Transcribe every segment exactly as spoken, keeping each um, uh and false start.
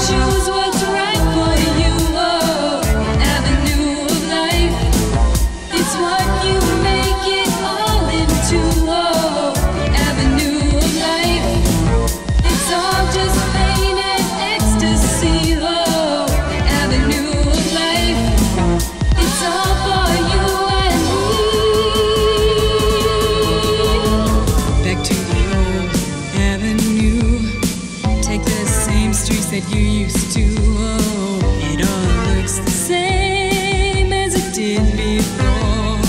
choose what's right for you. Oh, avenue of life. It's what you make it all into. Oh, avenue of life. It's all just pain and ecstasy. Oh, avenue of life. It's all for you and me. Back to the old avenue. Take the same streets that you used to. Oh, it all looks the same as it did before.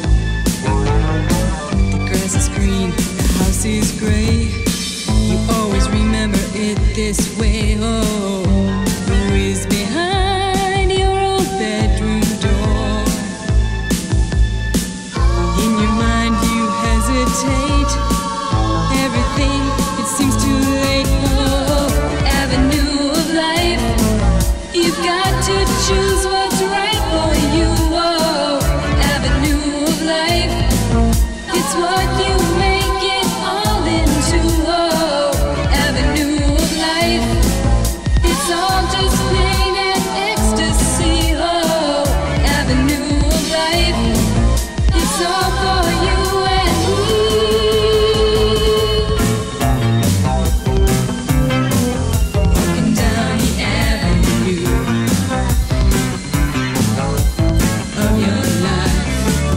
The grass is green, the house is gray. You always remember it this way. Oh, who is behind your old bedroom door? In your mind you hesitate. Everything, it seems too late. Oh, avenue of life. You've got to choose what's right for you. Oh, avenue of life. It's what you make it all into. Oh, avenue of life. It's all just pain and ecstasy. Oh, avenue of life. It's all for you and me. Walking down the avenue of your life.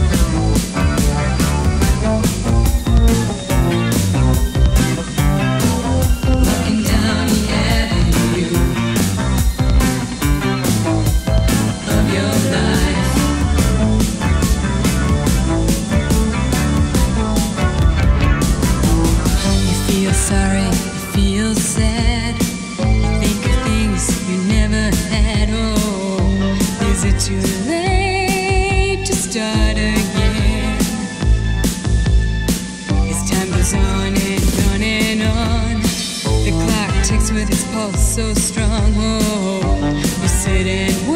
Walking down the avenue of your life. You feel sorry, you feel sad. You think of things you never had. Oh, is it too late to start again? As time goes on and on and on, the clock ticks with its pulse so strong. Oh, you sit and